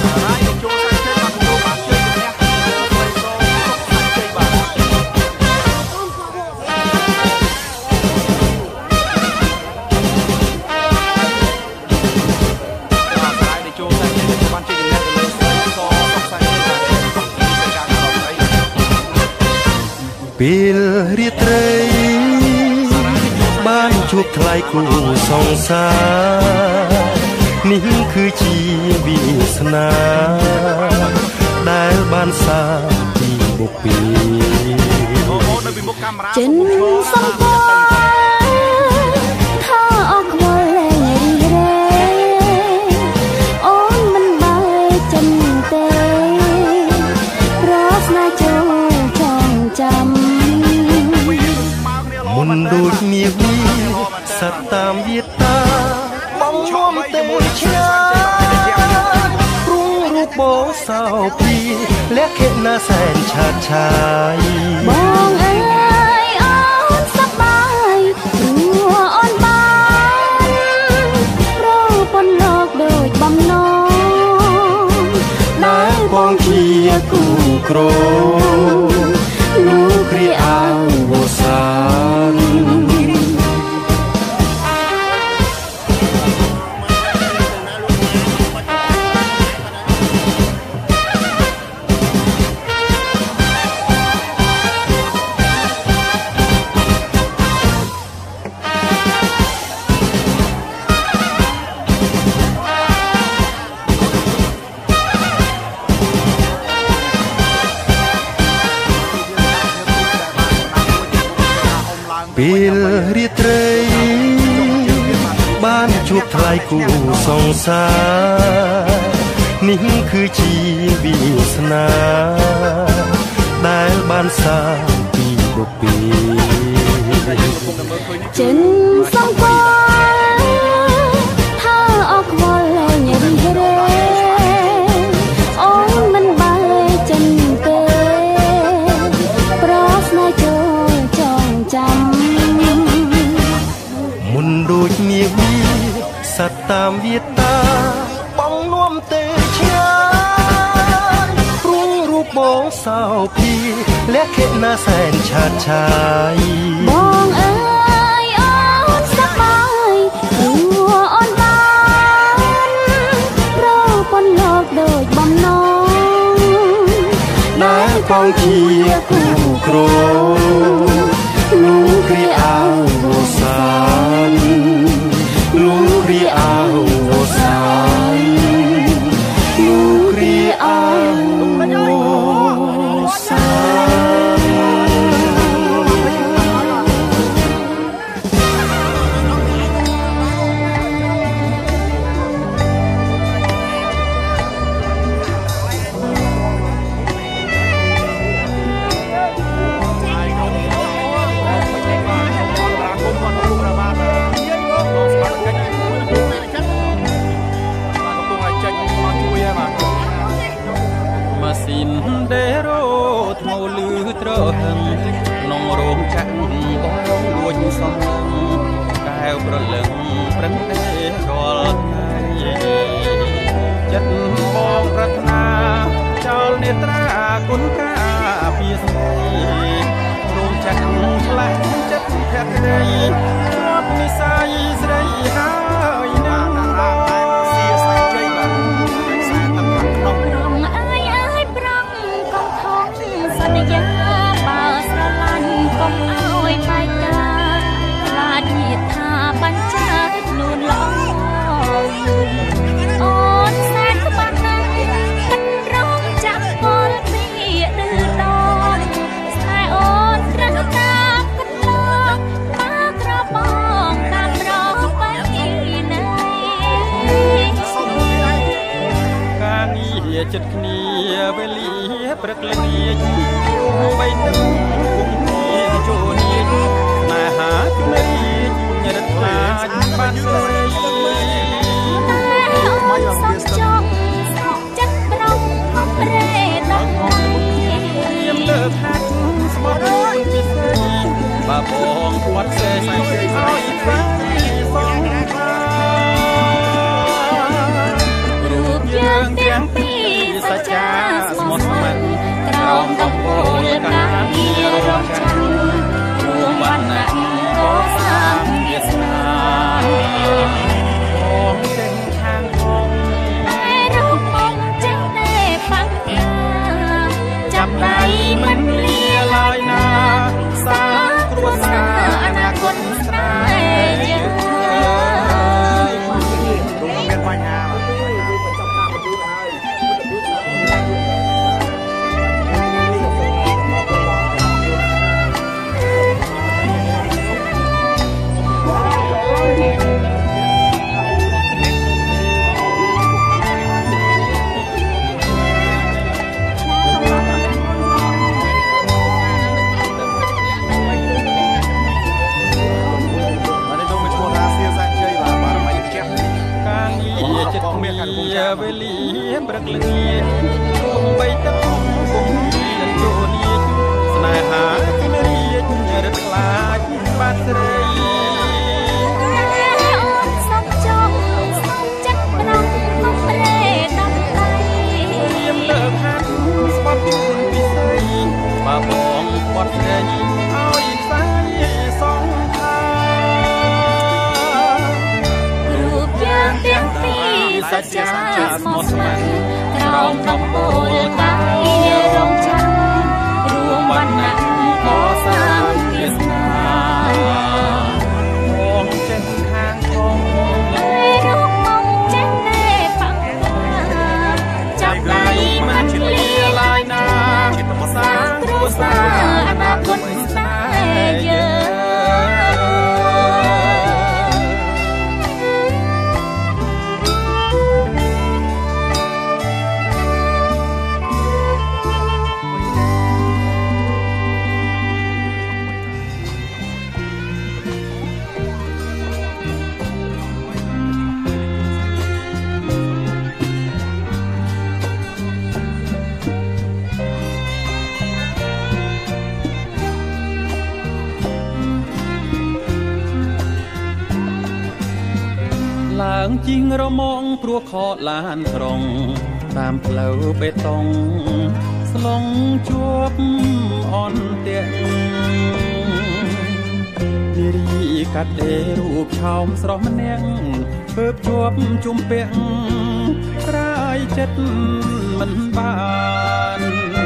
ពេលរាត្រីបានជួបថ្លៃគូសង្សារនេះគឺជាវាសនាដែលបានសាពីបុព្វេចិនសំពរថាអកវល់លែងរីរេអូនមិនបែកចិនទេប្រស្នាចូលចងចាំមុនដូចមាវីសត្វតាមវាតាបងឈុំទេឆ្ងាយព្រុងរូបបងសោពីលក្ខណៈសែនឆាតឆាយបងអើយអូនសប្បាយព្រោះអូនបានប្រពន្ធលោកដូចបំណងដែលបងជាគូក្រលោកគ្រាអវសានពេលរាត្រីបានជួបថ្លៃគូសង្សារនេះគឺជាវាសនាដែលបានសាពីបុព្វេចិនសំពរថាអកវល់លែងរីរេអូនមិនបែកចិនទេប្រស្នាចូលចងចាំមុនដូចមាវីសត្វតាមវាតាបងនាំទេឆ្ងាយព្រុងរូបបងសោពីលក្ខណៈសែនឆាតឆាយបងអើយអូនសប្បាយព្រោះអូនបានប្រពន្ធលោកដូចបំណងដែលបងជាគូក្រលោកគ្រាអវសានលោកគ្រាអវសានលោកគ្រាអវសាស៊ីនដេរ៉ូថ្មលឺត្រហឹងក្នុងរោងចក្របងលួចសំកែវប្រលឹងប្រឹងទេរាល់ថ្ងៃចិត្តបងប្រាថ្នាចោលនេត្រាគុណកាពីស្រីរោងចក្រឆ្លាស់ចិត្តភក្តីស្របនិស័យស្រីហើយណាជាសាច់ជ័យបាទខ្សែទឹកខាងក្នុងសន្យាបើស្រឡាញ់កុំអើយបែកការខ្លាចញាតថាបាញ់ចាស់នួនល្អអូនសែនក្បត់ណាស់កិនរងចាប់ពលពីឌឺដងស្នេហ៍អូនត្រឹមតាកិនលោកបាក្របងតាមរងបែកណៃការងារចិត្តគ្នាវេលាព្រឹកល្ងាចបីទឹកគុំគ្នាចូលនេះតែហាគ្មានរត់ខ្លាចបាត់ស្រីអូនសំចង់ចិត្តប្រងខំប្រេដល់ខ្ញុំលើកហាត់ស្មោះដូចពិសេសបើបងគាត់សេះឲ្យខ្លាំងសងខារូបយើងទាំងពីររៀងគង់បីតងគង់មានចូលនាចស្នេហាគិនរៀងរត់ខ្លាចបាត់ស្រីអូនសុំចង់សុំចិត្តប្រងគុំរេដំដៃខ្ញុំលើកហាត់ស្បត់ជូនពិសីបើបងបាត់ស្រីឲ្យខ្សែសងខារូបយើងទាំងពីរសច្ចាស្មោះស្ម័គ្រក្រោមដំបូលតារងចាំរួមបានណាស់ខសាងវាសនាបងចេញខាងធំរូបមកចេះតែផឹកចាប់ដៃមិនឆ្លៀតឡាយណាចិត្តមកសាងគ្រួសារអនាគតស្នេហ៍យើងឡើងជីងរមងព្រោះខកឡានក្រុងតាមផ្លូវបេតុងស្លងជួបអនទាំងនារីកាត់ដេររូបឆោមស្រស់ម្នាក់ពើបជួបជុំពាក់ក្រាយចិត្តមិនបាន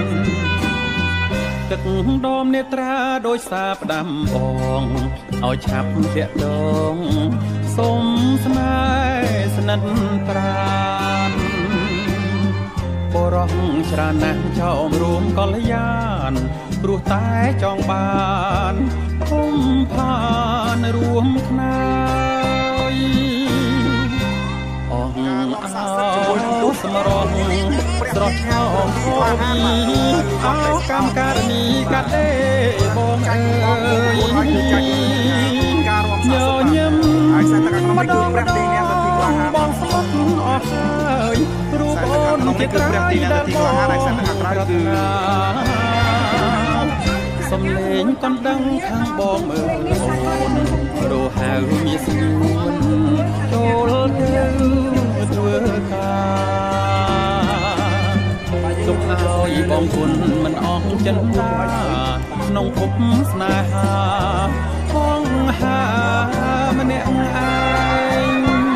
ទឹកដមនេត្រាដោយសារផ្ដាំបងឲ្យឆាប់ធាក់ដងសុំស្នេហ៍ស្និទ្ធប្រានបរោះច្រើនណាស់ចោមរួមកល្យានព្រោះតែចង់បានភូមិផានរួមខ្នើយអស់អោសម្រងស្រស់ឆោមខវីអោកម្មការនីកាត់ទេបងអើយញញឹមម្ដងព្រះទីនេះទីក្លាហាបងស្លុតអស់ហើយរូបអូនជាព្រះទីនេះទីក្លាហាដែលសន្តាក្រៅគឺសំលេងកំដឹងខាងបងមើលអូនរហៅមានស្ងួនចូលទៅធ្វើការទុកឲ្យបងគុណមិនអស់ចិនតាក្នុងភពស្នេហាផងហាម្នាក់ឯង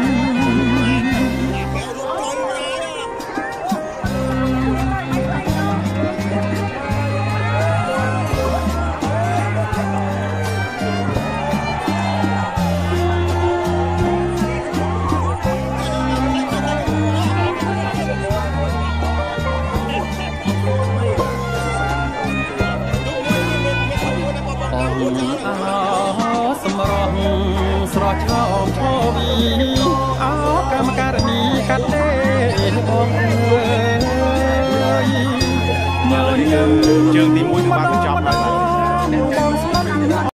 សម្រស់ស្រស់ឆោមឈវីអោកម្មការនីកាត់ទេបងអើយញញឹមជើងទី1គឺបានបញ្ចប់ហើយ